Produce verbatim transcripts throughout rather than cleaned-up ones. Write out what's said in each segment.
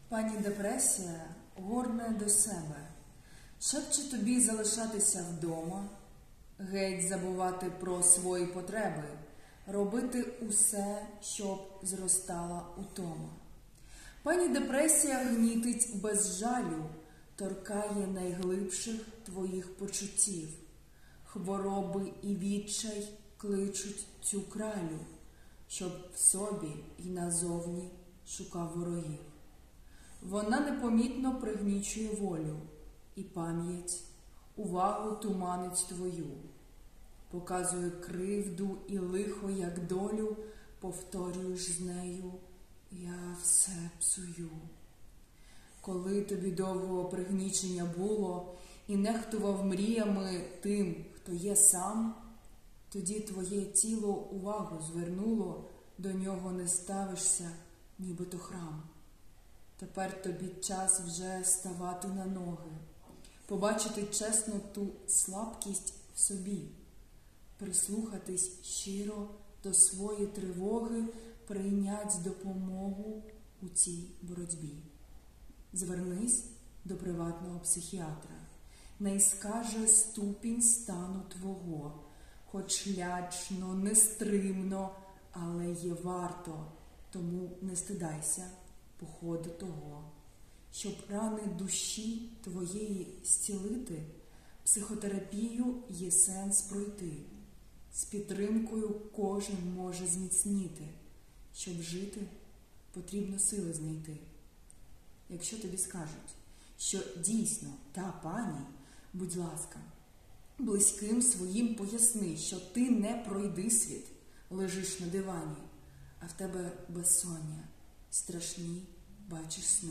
Пані депресія горне до себе, шепче тобі залишатися вдома, геть забувати про свої потреби, робити усе, щоб зростала утома. Пані депресія гнітить без жалю, торкає найглибших твоїх почуттів. Хвороби і відчай кличуть цю кралю, щоб в собі й назовні шукав ворогів. Вона непомітно пригнічує волю і пам'ять, увагу туманить твою. Показує кривду і лихо, як долю, повторюєш з нею: я все псую. Коли тобі довгого пригнічення було і нехтував мріями тим, хто є сам, тоді твоє тіло увагу звернуло, до нього не ставишся, нібито храм. Тепер тобі час вже ставати на ноги, побачити чесно ту слабкість в собі, прислухатись щиро до своєї тривоги, прийнять допомогу у цій боротьбі. Звернись до приватного психіатра, не скаже ступінь стану твого, хоч лячно, нестримно, але є варто, тому не стидайся походу того. Щоб рани душі твоєї зцілити, психотерапію є сенс пройти. З підтримкою кожен може зміцніти. Щоб жити, потрібно сили знайти. Якщо тобі скажуть, що дійсно та пані, будь ласка, близьким своїм поясни, що ти не пройди світ, лежиш на дивані, а в тебе безсоння, страшні бачиш сни.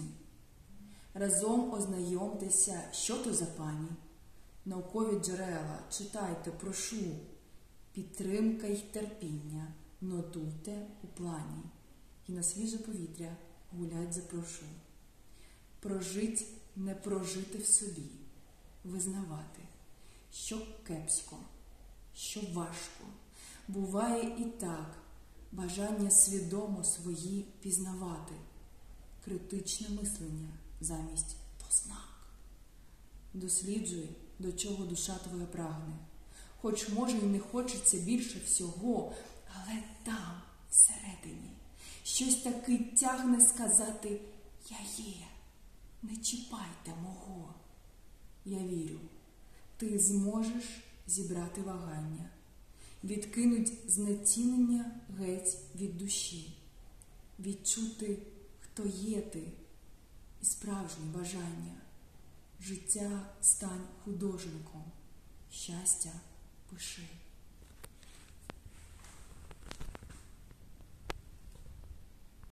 Разом ознайомтеся, що то за пані. Наукові джерела читайте, прошу. Підтримка й терпіння нотуйте у плані. І на свіже повітря гулять запрошу. Прожить не прожити в собі, визнавати, що кепсько, що важко. Буває і так, бажання свідомо свої пізнавати. Критичне мислення замість «то знак». Досліджуй, до чого душа твоя прагне. Хоч, може, й не хочеться більше всього, але там, всередині, щось таки тягне сказати «я є, не чіпайте мого». Я вірю, ти зможеш зібрати вагання, відкинуть знецінення геть від душі, відчути, хто є ти, і справжнє бажання. Життя стань художником, щастя пиши.